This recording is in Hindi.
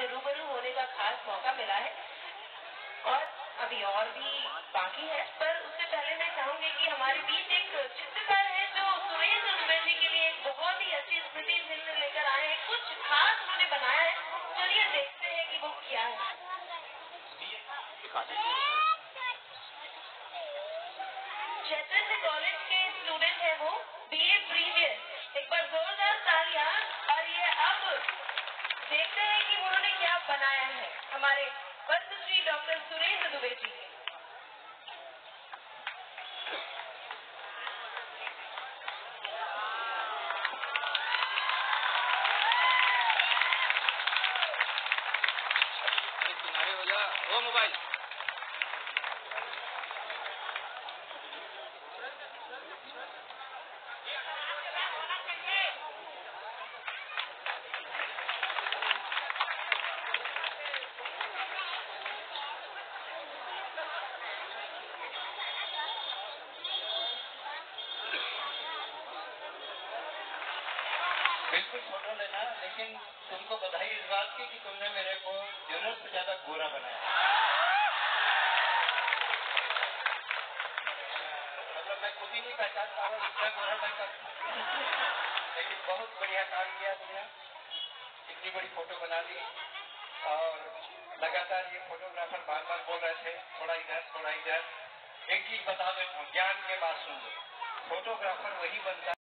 से रूबरू होने का खास मौका मिला है और अभी और भी बाकी है। पर उससे पहले मैं चाहूंगी कि हमारे बीच एक चित्रकार है जो सुरेंद्र दुबे जी के लिए एक बहुत ही अच्छी स्मृति चिन्ह लेकर आए हैं। कुछ खास उन्होंने बनाया है, चलिए देखते हैं कि वो क्या है। चैतन्य कॉलेज के स्टूडेंट है वो, BA प्रीवियस। एक बार जोरदार तालियां। और ये अब देखते हैं कि उन्होंने क्या बनाया है हमारे पद्मश्री डॉक्टर सुरेंद्र दुबे जी ने। किनारे हो जा, वो मोबाइल बिल्कुल फोटो लेना, लेकिन तुमको बधाई इस बात की कि तुमने मेरे को जरूरत से ज्यादा गोरा बनाया। मतलब मैं खुद ही नहीं पहचान पा रहा इतना गोरा मैं लेकिन बहुत बढ़िया काम किया तुमने, इतनी बड़ी फोटो बना दी। और लगातार ये फोटोग्राफर बार बार बोल रहे थे थोड़ा इधर थोड़ा इधर। एक चीज बता देता हूँ, ज्ञान के बात सुन लो, फोटोग्राफर वही बनता